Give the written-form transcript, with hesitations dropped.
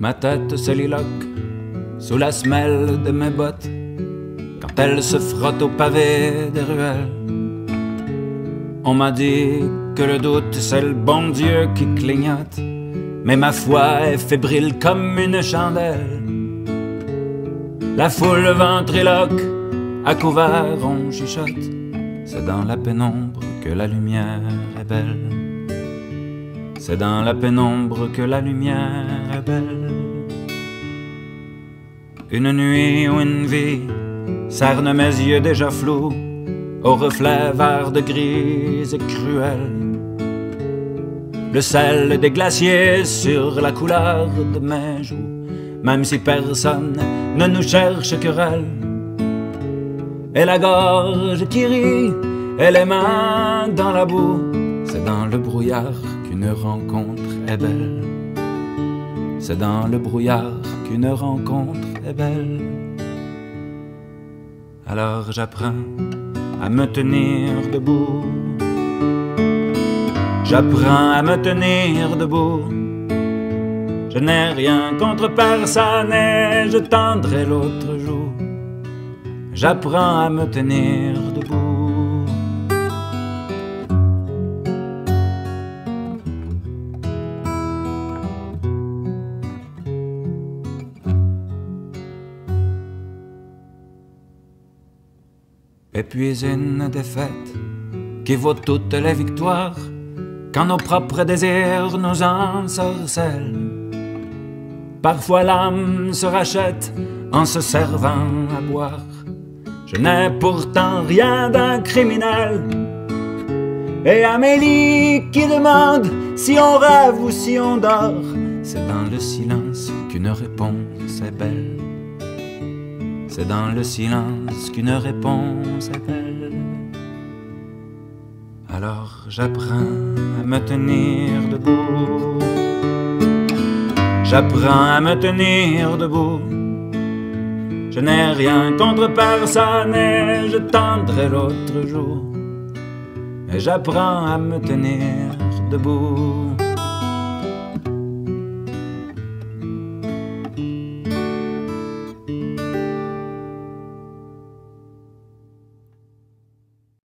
Ma tête soliloque sous la semelle de mes bottes quand elle se frotte au pavé des ruelles. On m'a dit que le doute c'est le bon Dieu qui clignote, mais ma foi est fébrile comme une chandelle. La foule ventriloque, à couvert on chuchote, c'est dans la pénombre que la lumière est belle. C'est dans la pénombre que la lumière est belle. Une nuit ou une vie cerne mes yeux déjà flous au reflet vert de gris et cruel. Le sel des glaciers sur la couleur de mes joues, même si personne ne nous cherche querelle. Et la gorge qui rit et les mains dans la boue, c'est dans le brouillard qu'une rencontre est belle. C'est dans le brouillard qu'une rencontre est belle. Alors j'apprends à me tenir debout. J'apprends à me tenir debout. Je n'ai rien contre personne et je tendrai l'autre joue. J'apprends à me tenir debout. Et puis une défaite qui vaut toutes les victoires quand nos propres désirs nous ensorcellent. Parfois l'âme se rachète en se servant à boire. Je n'ai pourtant rien d'un criminel. Et Amélie qui demande si on rêve ou si on dort, c'est dans le silence qu'une réponse est belle. C'est dans le silence qu'une réponse est belle. Alors j'apprends à me tenir debout. J'apprends à me tenir debout. Je n'ai rien contre personne et je tendrai l'autre jour. Et j'apprends à me tenir debout.